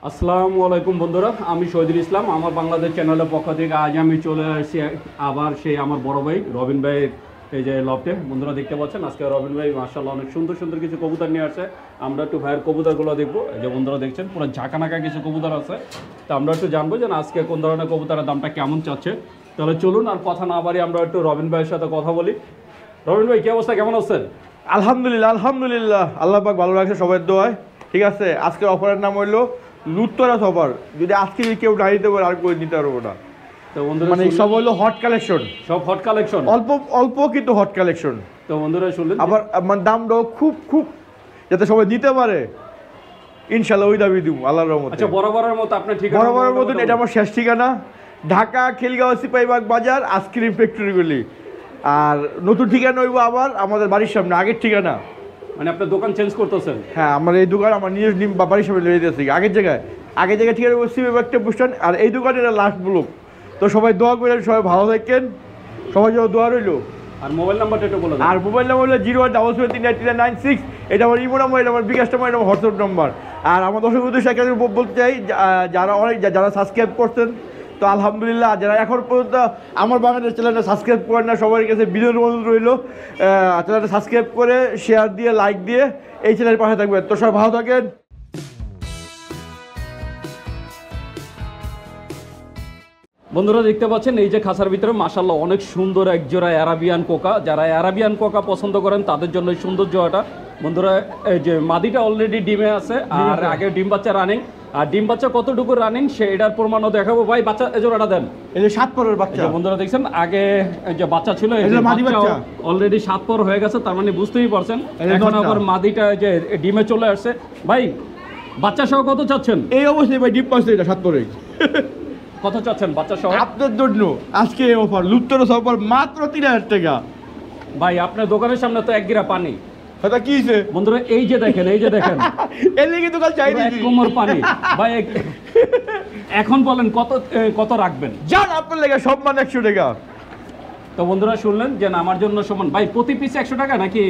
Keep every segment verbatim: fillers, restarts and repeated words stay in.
আসসালামু আলাইকুম বন্ধুরা, আমি শহীদুল ইসলাম। আমার বাংলাদেশ চ্যানেলের পক্ষ থেকে আজ আমি চলে আসছি আবার সেই আমার বড় ভাই রবিন ভাইয়ের এই যে লফটে। বন্ধুরা দেখতে পাচ্ছেন আজকে রবিন ভাই মাশাআল্লাহ অনেক সুন্দর সুন্দর কিছু কবুতর নিয়ে আসছে। আমরা একটু ভাইয়ের কবুতরগুলো দেখবো। এই যে বন্ধুরা দেখছেন পুরো ঝাঁকানাকা কিছু কবুতর আছে, তো আমরা একটু জানবো যে আজকে কোন ধরনের কবুতরের দামটা কেমন চাচ্ছে। তাহলে চলুন আর কথা না বাড়ি আমরা একটু রবিন ভাইয়ের সাথে কথা বলি। রবিন ভাই, কি অবস্থা, কেমন আছেন? আলহামদুলিল্লাহ আলহামদুলিল্লাহ আল্লাহ পাক ভালো রাখছে সবার দোয়ায়। ঠিক আছে, আজকের অফারের নাম হইলো লুত্তরাস অফার। যদি আজকে কেউ না দিতে পারে আর কেউ নিতে পারবো না। তো বন্ধুরা মানে সব হলো হট কালেকশন, সব হট কালেকশন, অল্প অল্প কিন্তু হট কালেকশন। তো বন্ধুরা শুনলেন, আবার মানে দামটাও খুব খুব যাতে সবাই নিতে পারে, ইনশাল্লাহ ওই দাবি দিব আল্লাহর রহমতে। আচ্ছা, বরাবরের মতো আপনার ঠিকানা? বরাবরের মতন এটা আমার শেষ ঠিকানা, ঢাকা খিলগাঁও সিপাহীবাগ বাজার আইসক্রিম ফ্যাক্টরিগুলি। আর নতুন ঠিকানা হইব আবার আমাদের বাড়ির সামনে, আগের ঠিকানা। মানে আপনার দোকান চেঞ্জ করতেছেন? হ্যাঁ, আমার এই দোকান আমার নিজের নিম বাড়ির সামনে লেগে দিয়েছি আগের জায়গায়। আগের জায়গায় ঠিকানা সিপাহীবাগ টেম্পু স্ট্যান্ড, আর এই দোকানের লাস্ট ব্লক। তো সবাই দোয়া করেন, সবাই ভালো থাকেন, সবাই যেন দোয়া রইলো। আর মোবাইল নাম্বারটা একটু বলে দেন। আর মোবাইল নাম্বার হলো জিরো ওয়ান ডাবল সেভেন তিন নাইন নাইন সিক্স। এটা আমার ইমো নাম্বার, এটা আমার বিকাশ নাম্বার, এটা আমার হোয়াটসঅ্যাপ নাম্বার। আর আমার দর্শক উদ্দেশ্যে একটা বলতে চাই, যারা অনেক যারা সাবস্ক্রাইব করছেন তো আলহামদুলিল্লাহ, যারা এখন পর্যন্ত আমার বাংলাদেশ চ্যানেলটা সাবস্ক্রাইব করেন না, সবার কাছে বিনোদন অনুরোধ রইল চ্যানেলটা সাবস্ক্রাইব করে শেয়ার দিয়ে লাইক দিয়ে এই চ্যানেলের পাশে থাকবেন। তো সবাই ভালো থাকেন। বন্ধুরা দেখতে পাচ্ছেন এই যে খাঁচার ভিতরে মাশাআল্লাহ অনেক সুন্দর এক জোড়া অ্যারাবিয়ান কোকা। যারা অ্যারাবিয়ান কোকা পছন্দ করেন তাদের জন্য এই সুন্দর জোড়াটা। বন্ধুরা এই যে মাদিটা অলরেডি ডিমে আছে, আর আগে ডিম বাচ্চা রানিং। আর ডিম বাচ্চা কতটুকু রানিং সে এটার প্রমাণও দেখাবো। ভাই বাচ্চা এই জোড়াটা দেন। এই যে সাত পরের বাচ্চা বন্ধুরা দেখছেন আগে এই যে বাচ্চা ছিল, অলরেডি সাত পর হয়ে গেছে, তার মানে বুঝতেই পারছেন। এখন আবার মাদিটা যে ডিমে চলে আসছে। ভাই বাচ্চা সহ কত চাচ্ছেন? এই অবশ্যই ভাই ডিম পাচ্ছে, এটা সাত পরে কত চাচ্ছেন বাচ্চা সহ? আপনার জন্য আজকে অফার লুত্তরাস অফার মাত্র তিন হাজার টাকা। ভাই আপনার দোকানের সামনে তো এক গিরা পানি। এটা কি হইছে বন্ধুরা? এই যে দেখেন, এই যে দেখেন, এর লাগি দোকান চাই এক কোমর পানি। ভাই এখন বলেন কত কত রাখবেন? জান আপনার লাগে সম্মান একশো টাকা। তো বন্ধুরা শুনলেন যে আমার জন্য সমান। ভাই প্রতি পিস একশো টাকা নাকি?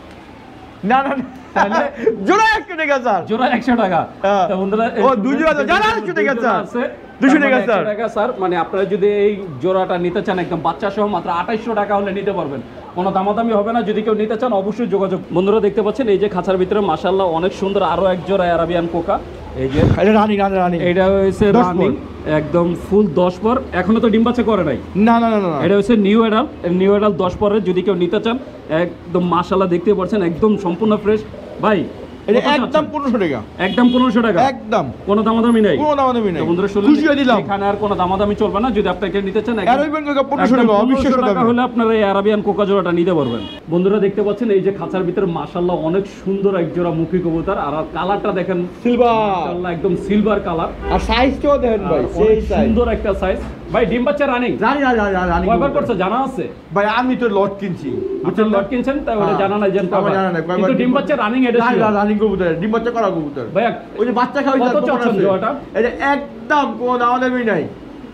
না না তাহলে জোড়া একশো টাকা স্যার, জোড়া একশো টাকা। তো বন্ধুরা ও দুশো টাকা জান, একশো টাকা স্যার, দুশো টাকা স্যার টাকা স্যার। মানে আপনারা যদি এই জোড়াটা নিতে চান একদম বাচ্চা সহ মাত্র আঠাইশশো টাকা হলে নিতে পারবেন, কোনো দামাদামি হবে না। যদি কেউ নিতে চান অবশ্যই যোগাযোগ। বন্ধুরা দেখতে পাচ্ছেন এই যে খাঁচার ভিতরে মাশাআল্লাহ অনেক সুন্দর আরো এক জোড়া অ্যারাবিয়ান কোকা। এই যে এটা রানি রানি রানি এটা হচ্ছে রানিং একদম ফুল দশ পর, এখনো তো ডিম বাচ্চা করে নাই। না না না না, এটা হচ্ছে নিউ এডাল, নিউ এডাল দশ পরের। যদি কেউ নিতে চান একদম মাশাআল্লাহ দেখতে পাচ্ছেন একদম সম্পূর্ণ ফ্রেশ। ভাই এটা একদম পনেরোশো টাকা, একদম পনেরোশো টাকা, একদম কোনো দামাদামি নাই, কোনো দামাদামি নাই। বন্ধুরা শুনলেন, খুশি হয়ে দিলাম। এখানে আর কোনো দামাদামি চলবে না। যদি আপনাকে নিতে চান অ্যারাবিয়ান কোকা পনেরোশো টাকা, পনেরোশো টাকা হলে আপনারা এই অ্যারাবিয়ান কোকা জোড়াটা নিতে পারবেন। বন্ধুরা দেখতে পাচ্ছেন এই যে খাঁচার ভিতরে মাশাআল্লাহ অনেক সুন্দর এক জোড়া মুখী কবুতর। আর কালারটা দেখেন সিলভার, মাশাআল্লাহ একদম সিলভার কালার। আর সাইজটাও দেখেন ভাই, সেই সাইজ, সুন্দর একটা সাইজ। ভাই ডিম বাচ্চা রানিং রানি রানি রানি কয়বার করছে জানা আছে? ভাই আমি তো লট কিনছি, বুঝছেন, লট কিনছেন তাই ওটা জানা নাই। জানেন আমার জানা নাই, কিন্তু ডিম বাচ্চা রানিং এটা ছিল। রানিং কবুতর, ডিম বাচ্চা করা কবুতর। ভাই ওই যে বাচ্চা খাওয়া কত চাচ্ছেন জোড়াটা? এটা একদম কোনো দামাদামি নাই,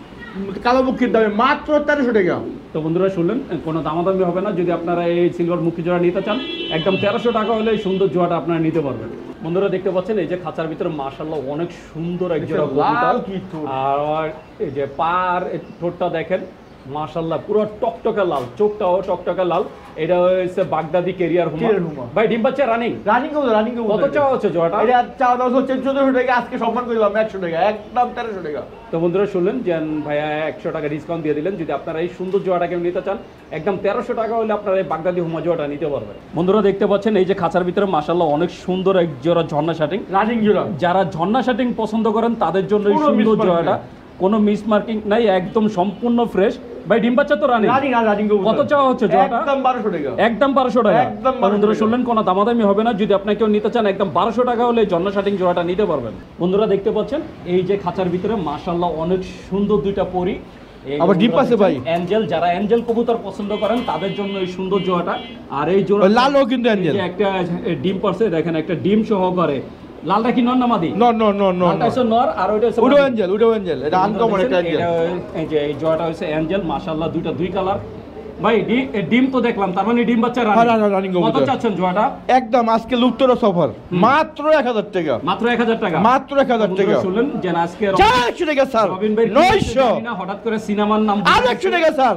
কালো মুখির দামে মাত্র তেরোশো টাকা। তো বন্ধুরা শুনলেন, কোনো দামাদামি হবে না। যদি আপনারা এই সিলভার মুখী জোড়া নিতে চান একদম তেরোশো টাকা হলে এই সুন্দর জোড়াটা আপনারা নিতে পারবেন। বন্ধুরা দেখতে পাচ্ছেন এই যে খাঁচার ভিতরে মাশাআল্লাহ অনেক সুন্দর এক জোড়া কবুতর। আর এই যে পার ঠোঁটটা দেখেন মাশাআল্লাহ পুরো টকটকে লাল, চোখটাও টকটকে লাল। এটা হচ্ছে বাগদাদি কেরিয়ার হুমা। ভাই ডিম বাচ্চা রানিং, রানিং কবুতর, রানিং কবুতর। কত চাওয়া হচ্ছে জোড়াটা? এটা চাওয়া দাম হচ্ছে চোদ্দশো টাকা, আজকে সম্মান করে দিলাম একশো টাকা, একদম তেরোশো টাকা। তো বন্ধুরা শুনলেন যে ভাইয়া একশো টাকা ডিসকাউন্ট দিয়ে দিলেন। যদি আপনারা এই সুন্দর জোড়াটা কেউ নিতে চান একদম তেরোশো টাকা হলে আপনারা এই বাগদাদি হুমা জোড়াটা নিতে পারবেন। বন্ধুরা দেখতে পাচ্ছেন এই যে খাঁচার ভিতরে মাশাআল্লাহ অনেক সুন্দর এক জোড়া ঝর্ণা শাটিং, রানিং জোড়া। যারা ঝর্ণা শাটিং পছন্দ করেন তাদের জন্য এই সুন্দর জোড়াটা, কোনো মিস মার্কিং নাই, একদম সম্পূর্ণ ফ্রেশ। ভাই ডিম বাচ্চা তো রানিং, রানিং আর রানিং কবুতর। কত চাওয়া হচ্ছে জোড়াটা? একদম বারোশো টাকা, একদম বারোশো টাকা। একদম বন্ধুরা শুনলেন, কোনো দামাদামি হবে না। যদি আপনি কেউ নিতে চান একদম বারোশো টাকা হলে ঝর্ণা শাটিং জোড়াটা নিতে পারবেন। বন্ধুরা দেখতে পাচ্ছেন এই যে খাঁচার ভিতরে মাশাআল্লাহ অনেক সুন্দর দুইটা পরি। আবার ডিপ আছে ভাই, অ্যাঞ্জেল, যারা অ্যাঞ্জেল কবুতর পছন্দ করেন তাদের জন্য এই সুন্দর জোড়াটা। আর এই জোড়া লালও কিন্তু অ্যাঞ্জেল, একটা ডিম পারছে দেখেন, একটা ডিম সহকারে। লালটা কি নর না মাদি? নর নর নর নর, লালটা হচ্ছে নর আর ওইটা হচ্ছে উডো অ্যাঞ্জেল, উডো অ্যাঞ্জেল। এটা আনকমন একটা অ্যাঞ্জেল। এই যে এই জোড়াটা হচ্ছে অ্যাঞ্জেল মাশাআল্লাহ, দুইটা দুই কালার। ভাই ডি- এ ডিম তো দেখলাম, তার মানে ডিম বাচ্চা হ্যাঁ, রানিং। running কত কবুতর। চাচ্ছেন জোড়াটা? একদম আজকে লুপ্তরা সফর মাত্র এক হাজার টাকা, মাত্র এক হাজার টাকা। মাত্র এক হাজার টাকা। বন্ধুরা শুনলেন যে না, আজকে রবিন- চারশো টাকা স্যার, রবিন ভাই নয়শো, হঠাৎ করে সিনেমার নাম আর একশো টাকা স্যার,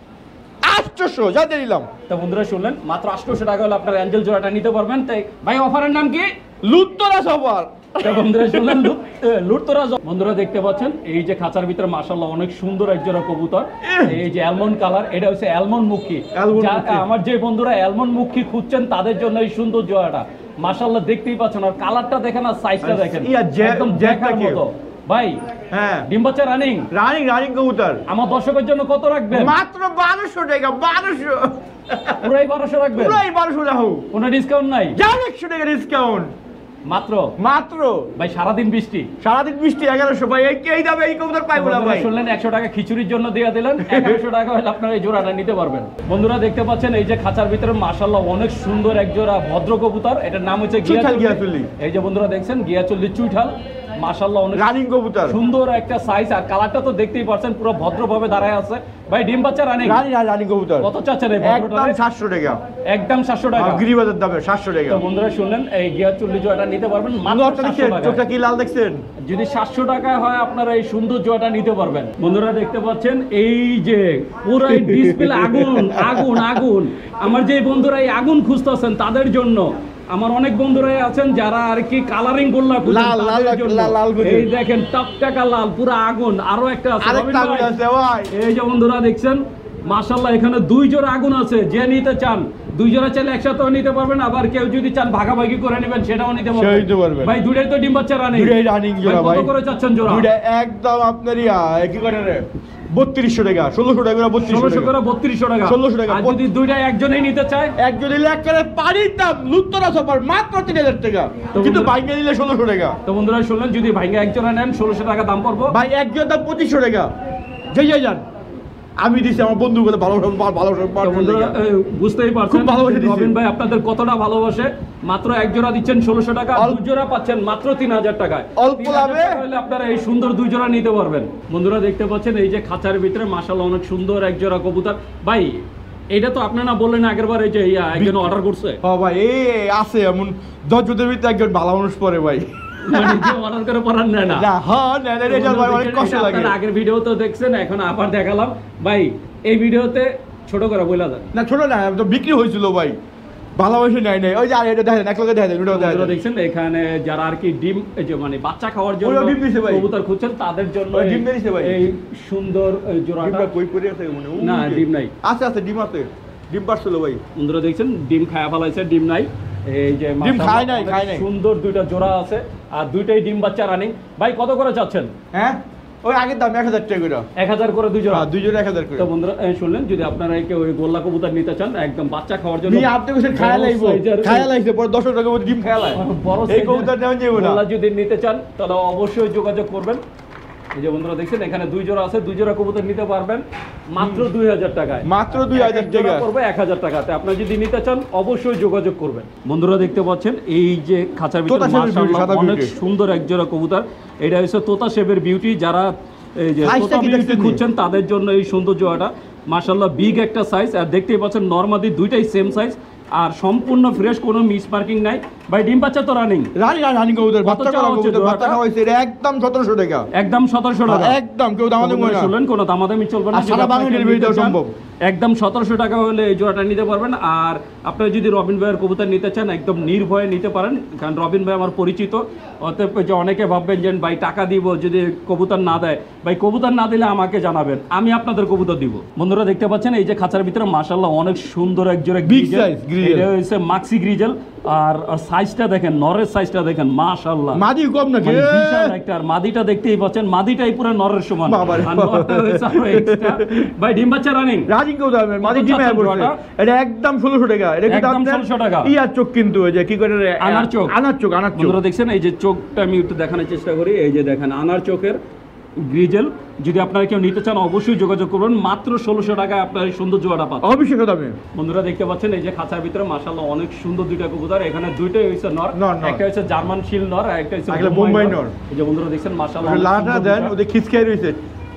আটশোশো যা দিলাম। তো বন্ধুরা শুনলেন মাত্র আটশোশো টাকা হলে আপনার অ্যাঞ্জেল জোড়াটা নিতে পারবেন। তাই ভাই অফারের নাম কি? লুপ্তরা সফর। তো বন্ধুরা শুনলেন লুট- এ, লুটতরা জ- বন্ধুরা দেখতে পাচ্ছেন এই যে খাঁচার ভিতরে মাশাআল্লাহ অনেক সুন্দর এক জোড়া কবুতর। এই যে অ্যালমন্ড কালার, এটা হচ্ছে অ্যালমন্ড মুখী। Almond যা- মুখী। আমার যে বন্ধুরা অ্যালমন্ড মুখী খুঁজছেন তাদের জন্য এই সুন্দর জোড়াটা মাশাআল্লাহ দেখতেই পাচ্ছেন। আর কালারটা দেখেন আর সাইজটা দেখেন, ইয়া, জ্যা- একদম জ্যাকটা দেখার কি? মতো। ভাই হ্যাঁ, ডিম বাচ্চা রানিং, রানিং রানিং কবুতর আমার দর্শকের জন্য কত রাখবেন? মাত্র বারোশো টাকা, বারোশো, পুরাই বারোশো রাখবেন, পুরাই বারোশো রাখো, কোনো ডিসকাউন্ট নাই? যাও একশো টাকা ডিসকাউন্ট মাত্র মাত্র। ভাই সারাদিন বৃষ্টি, সারাদিন বৃষ্টি, এগারোশো ভাই, এই এই দামে এই কবুতর পাইবো না ভাই। শুনলেন একশো টাকা খিচুড়ির জন্য দিয়ে দিলেন, এগারোশো টাকা হলে আপনারা এই জোড়াটা নিতে পারবেন। বন্ধুরা দেখতে পাচ্ছেন এই যে খাঁচার ভিতরে মাশাআল্লাহ অনেক সুন্দর এক জোড়া ভদ্র কবুতর, এটার নাম হচ্ছে চুইঠাল গিয়াচুল্লি। গিয়াচুল্লি। এই যে বন্ধুরা দেখছেন গিয়াচুল্লি চুইঠাল, মাশাআল্লাহ অনেক রানিং কবুতর, সুন্দর একটা সাইজ। আর কালারটা তো দেখতেই পাচ্ছেন পুরো ভদ্রভাবে দাঁড়ায় আছে। ভাই ডিম বাচ্চা রানিং, রানি রানিং কবুতর, কত চাচ্ছেন এই একদম ভদ্রটারে? সাতশো টাকা, একদম সাতশো টাকা। গিরিবাজার দামে সাতশো টাকা। তো বন্ধুরা শুনলেন এই গিয়াচুল্লি জোড়াটা নিতে পারবেন মাত্র নটটা সাতশো দেখছেন, টাকা। চোখটা কি লাল দেখছেন? যদি সাতশো টাকা হয় আপনারা এই সুন্দর জোড়াটা নিতে পারবেন। বন্ধুরা দেখতে পাচ্ছেন এই যে পুরো ডিসপ্লে আগুন আগুন আগুন। আমার যে বন্ধুরা এই আগুন খুঁজতেছেন তাদের জন্য, আমার অনেক বন্ধুরাই আছেন যারা আর কি কালারিং গোল্লা খুঁজছেন লাল, লাল, তাদের জন্য। লাল, লাল খুঁজে। এই দেখেন টকটকা লাল পুরো আগুন। আরো একটা আছে আরেকটা রবিন আগুন ভাই। আছে ভাই। এই যে বন্ধুরা দেখছেন মাশাআল্লাহ এখানে দুই জোড়া আগুন আছে। যে নিতে চান দুই জোড়া চাইলে একসাথেও নিতে পারবেন, আবার কেউ যদি চান ভাগাভাগি করে নেবেন সেটাও নিতে সেটাও নিতে পারবেন। পারবেন। ভাই দুইটাই তো ডিম বাচ্চা রানিং, দুইটাই running জোড়া কত ভাই। করে চাচ্ছেন জোড়া? দুইটা একদম আপনার ইয়া কি করে রে, বত্রিশশো টাকা, ষোলোশো টাকা, বত্রিশশো ষোলোশো টাকা, করে বত্রিশশো টাকা। ষোলোশো টাকা। আর যদি দুইটা একজনেই নিতে চায় একজন নিলে একেবারে পানির দাম, লুপ্তরা সফর মাত্র তিন হাজার টাকা, তো কিন্তু বন্ধুরা- বাইকে নিলে ষোলোশো টাকা। তো বন্ধুরা শুনলেন যদি ভাইঙ্গা একজনে নেন ষোলোশো টাকা দাম পড়বো। ভাই একজন দাম পঁচিশশো টাকা, যেই যাই যান। আমি দিচ্ছি আমার বন্ধু বলে ভালো ভালো তো বন্ধুরা এ, বুঝতেই পারছেন খুব ভালোবাসে দিচ্ছে। রবিন ভাই আপনাদের কতটা ভালোবাসে। মাত্র এক জোড়া দিচ্ছেন ষোলোশো টাকা, অল্প- দুই জোড়া পাচ্ছেন মাত্র তিন হাজার টাকায়। অল্প তিন হাজার লাভে। টাকা হলে আপনারা এই সুন্দর দুই জোড়া নিতে পারবেন। বন্ধুরা দেখতে পাচ্ছেন এই যে খাঁচার ভিতরে মাশাআল্লাহ অনেক সুন্দর এক জোড়া কবুতর। ভাই এটা তো আপনারা বললেন আগের বার এই যে ইয়া একজন অর্ডার করছে, হ্যাঁ ভাই, এই আছে এমন দশ জনের ভিতরে একজন ভালো মানুষ পরে ভাই। মানে যে অর্ডার করে পড়ান নেয় না। না হ্যাঁ না না, এটা ভাই অনেক কষ্ট লাগে। আপনারা আগের ভিডিও তো দেখছেন, এখন আবার দেখালাম। ভাই এই ভিডিওতে ছোট করে বইলা দেন। না ছোট না, তো বিক্রি হয়েছিল ভাই, ভালোবাসে নাই নাই। ওই যে আর এটা দেখেন, এক লোকে দেখেন, ওটাও বন্ধুরা দেখেন। দেখছেন এখানে যারা আর কি ডিম এই যে মানে বাচ্চা খাওয়ার জন্য ওরা ডিম দিছে ভাই। কবুতর খুঁজছেন তাদের জন্য ওরা এই- ডিম দিছে ভাই। এই সুন্দর এই জোড়াটা। ডিমটা কই পড়ে আছে মনে হয়? না, ডিম নাই। আছে আছে, ডিম আছে, ডিম পারছিল ভাই। বন্ধুরা দেখছেন ডিম খায়া ফেলাইছে, ডিম নাই। এই যে ডিম মাশাআল্লাহ খায় নাই, অনেক খায় নাই। সুন্দর দুইটা জোড়া আছে আর দুইটাই ডিম বাচ্চা রানিং। ভাই কত করে চাচ্ছেন? হ্যাঁ ওই আগের দাম এক হাজার টাকা করে। এক হাজার করে দুই জোড়া। হ্যাঁ, দুই জোড়া এক হাজার করে। তো বন্ধুরা এই শুনলেন যদি আপনারা কেউ ওই গোল্লা কবুতর নিতে চান একদম বাচ্চা খাওয়ার জন্য, নিয়ে আপনি কোথায় খায়া বড় লাইবো, size-এর- খায়া লাইছে পরে দশ টাকা করে ডিম খায়া লাই। বড় এই size-এর কবুতর নেওয়া যাবে না। গোল্লা যদি নিতে চান তাহলে অবশ্যই যোগাযোগ করবেন। এই যে বন্ধুরা দেখছেন এখানে দুই জোড়া আছে, দুই জোড়া কবুতর নিতে পারবেন মাত্র দুই হাজার টাকায়। মাত্র দুই হাজার এক জোড়া টাকা। পড়বে এক হাজার টাকাতে। আপনারা যদি নিতে চান অবশ্যই যোগাযোগ করবেন। বন্ধুরা দেখতে পাচ্ছেন এই যে খাঁচার ভিতরে তোতা শেপের মাশাআল্লাহ beauty, সাদা অনেক beauty। সুন্দর এক জোড়া কবুতর। এটা হচ্ছে তোতা শেপের বিউটি। যারা এই যে Size-টা তোতা কি বিউটি দেখছেন? খুঁজছেন তাদের জন্য এই সুন্দর জোড়াটা মাশাআল্লাহ বিগ একটা সাইজ। আর দেখতেই পাচ্ছেন নরমাদি দুইটাই সেম সাইজ আর সম্পূর্ণ ফ্রেশ, কোনো মিস মার্কিং নাই। ভাই ডিম বাচ্চা তো রানিং, রানি রানি রানি কবুতর, কত বাচ্চা চাওয়া করা হচ্ছে কবুতর, জোড়াটা? বাচ্চা খাওয়াইছে, এটা একদম সতেরোশো টাকা। একদম সতেরোশো টাকা। একদম কেউ দাম দেবো না। শুনলেন কোনো দামাদামি চলবে না। আর সারা যদি বাংলাদেশে আপনারা delivery দেওয়া নিতে চান, সম্ভব। একদম সতেরোশো টাকা হলে এই জোড়াটা নিতে পারবেন। আর আপনারা যদি রবিন ভাইয়ের কবুতর নিতে চান একদম নির্ভয়ে নিতে পারেন, কারণ রবিন ভাই আমার পরিচিত। অতএব যে অনেকে ভাববেন যে ভাই টাকা দিব যদি কবুতর না দেয়, ভাই কবুতর না দিলে আমাকে জানাবেন, আমি আপনাদের কবুতর দিব। বন্ধুরা দেখতে পাচ্ছেন এই যে খাঁচার ভিতরে মাশাআল্লাহ অনেক সুন্দর এক জোড়া Big গ্রিজেল। size, grizzle. এটা হচ্ছে মাক্সি গ্রিজেল। আর সাইজটা দেখেন, নরের সাইজটা দেখেন মাশাআল্লাহ, মাদি কম নাকি? মানে বিশাল একটা। আর মাদিটা দেখতেই পাচ্ছেন, মাদিটাই পুরো নরের সমান। বাবারে আর নরটা হয়েছে আরো extra। ভাই ডিম বাচ্চা রানিং, রানি কেউ দাম মাদি কত ডিমে চাচ্ছেন পড়ছে। জোড়াটা? এটা একদম ষোলোশো টাকা। এটা কিন্তু একদম আপনার ষোলোশো টাকা। ইয়ার চোখ কিন্তু ওই যে কি করে রে, আনার চোখ। আনার চোখ, আনার চোখ। বন্ধুরা দেখছেন এই যে চোখটা আমি একটু দেখানোর চেষ্টা করি। এই যে দেখেন আনার চোখের গ্রিজেল। যদি আপনারা কেউ নিতে চান অবশ্যই যোগাযোগ করবেন। মাত্র ষোলোশো টাকায় আপনার এই সুন্দর জোড়াটা পাবেন। অবশ্যই দামে। বন্ধুরা দেখতে পাচ্ছেন এই যে খাঁচার ভিতরে মাশাআল্লাহ অনেক সুন্দর দুইটা কবুতর। এখানে দুইটাই হচ্ছে নর, নর, নর। একটা হচ্ছে জার্মান শিল নর আর একটা হচ্ছে একটা বোম্বাই বোম্বাই নর। নর। এই যে বন্ধুরা দেখছেন মাশাআল্লাহ ওটা অনেক লাটা সুন্দর দেন, দুইটা। ওদের খিচকাই রয়েছে।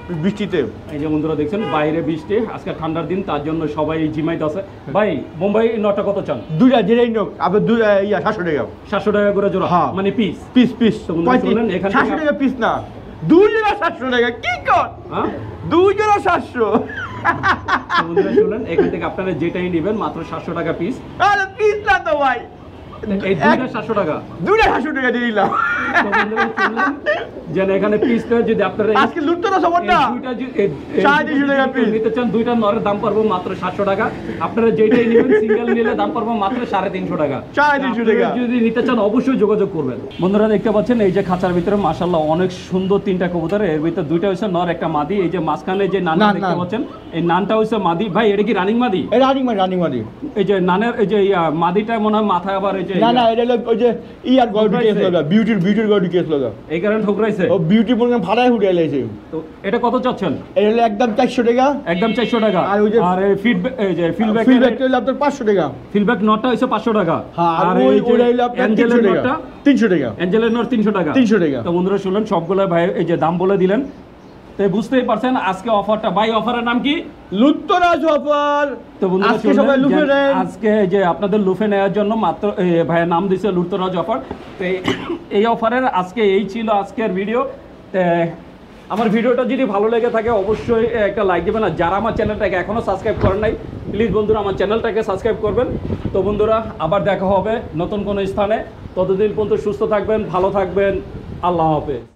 বৃষ্টিতে। এই যে বন্ধুরা দেখছেন বাইরে বৃষ্টি, আজকে ঠান্ডার দিন, তার জন্য সবাই জিমাইতে আছে। ভাই বোম্বাই নটা কত চান? দুইটা যেটাই নোক আপনার দুই ইয়া সাতশো টাকা। সাতশো টাকা করে জোড়া, হ্যাঁ। মানে পিস পিস পিস তো বন্ধুরা শুনলেন, এখান থেকে- সাতশো টাকা পিস না, দুই জোড়া সাতশো টাকা। কি কর হ্যাঁ দুই জোড়া সাতশো। তো বন্ধুরা শুনলেন, এখান থেকে আপনারা যেটাই নেবেন মাত্র সাতশো টাকা পিস। আরে পিস না তো ভাই, এই দুইটা সাতশো টাকা, দুইটা সাতশো টাকা দিয়ে দিলাম। তো বন্ধুরা শুনলেন যে এখানে পিসটা যদি আপনারা এই- আজকে লুটতো না সবার এই না। দুইটা যদি- এই- এই সাড়ে তিনশো টাকা দুইটা piece। নিতে চান, দুইটা নরের দাম পড়বো মাত্র সাতশো টাকা। আপনারা যেটাই নেবেন সিঙ্গেল নিলে দাম পড়বো মাত্র সাড়ে তিনশো টাকা। সাড়ে তিনশো টাকা। আপনারা যদি নিতে চান অবশ্যই যোগাযোগ করবেন। বন্ধুরা দেখতে পাচ্ছেন এই যে খাঁচার ভিতরে মাশাআল্লাহ অনেক সুন্দর তিনটা কবুতর, এর ভিতরে দুইটা হচ্ছে নর, একটা মাদি। এই যে মাঝখানে যে নানটা নান, দেখতে নান। পাচ্ছেন, এই নানটা হচ্ছে মাদি। ভাই এটা কি রানিং মাদি? এই রানিং মারি রানিং মারি। এই যে নানের এই যে ইয়া, মাদিটা মনে হয় মাথায় আবার এই যে না না ইয়া, এটা হলো ওই যে ইয়ার গডি কেস ঠুকরাইছে। লাগা, বিউটির বিউটির গডি কেস লাগা। এই কারণে ঠুকরাইছে। ও বিউটি মনে ভাড়ায় উঠে এলাইছে। তো এটা কত চাচ্ছেন? এটা হলো একদম চারশো টাকা। একদম চারশো টাকা। আর ওই যে- আর এই ফিডব্যাক এই যে ফিডব্যাক ফিডব্যাক হলো আপনার পাঁচশো টাকা। ফিডব্যাক নটটা হচ্ছে পাঁচশো টাকা। হ্যাঁ আর আর ওই এই যে ওটা হলো আপনার তিনশো অ্যাঞ্জেলের টাকা। নটটা, তিনশো টাকা। অ্যাঞ্জেলের নট তিনশো টাকা। তিনশো টাকা। তো বন্ধুরা শুনলেন সবগুলো ভাই এই যে দাম বলে দিলেন, তো বুঝতেই পারছেন আজকে অফারটা। ভাই অফারের নাম কি? লুত্তরাজ অফার। তো বন্ধুরা আজকে সবাই শুনলেন লুফে যে নেন। আজকে যে আপনাদের লুফে নেওয়ার জন্য মাত্র এ, ভাইয়ের নাম দিয়েছে লুটতরাজ অফার। তো এই- এই অফারের আজকে এই ছিল আজকের ভিডিও। তো আমার ভিডিওটা যদি ভালো লেগে থাকে অবশ্যই একটা লাইক দেবেন, আর যারা আমার চ্যানেলটাকে এখনও সাবস্ক্রাইব করেন নাই প্লিজ বন্ধুরা আমার চ্যানেলটাকে সাবস্ক্রাইব করবেন। তো বন্ধুরা আবার দেখা হবে নতুন কোনো স্থানে, ততদিন পর্যন্ত সুস্থ থাকবেন, ভালো থাকবেন, আল্লাহ হাফেজ।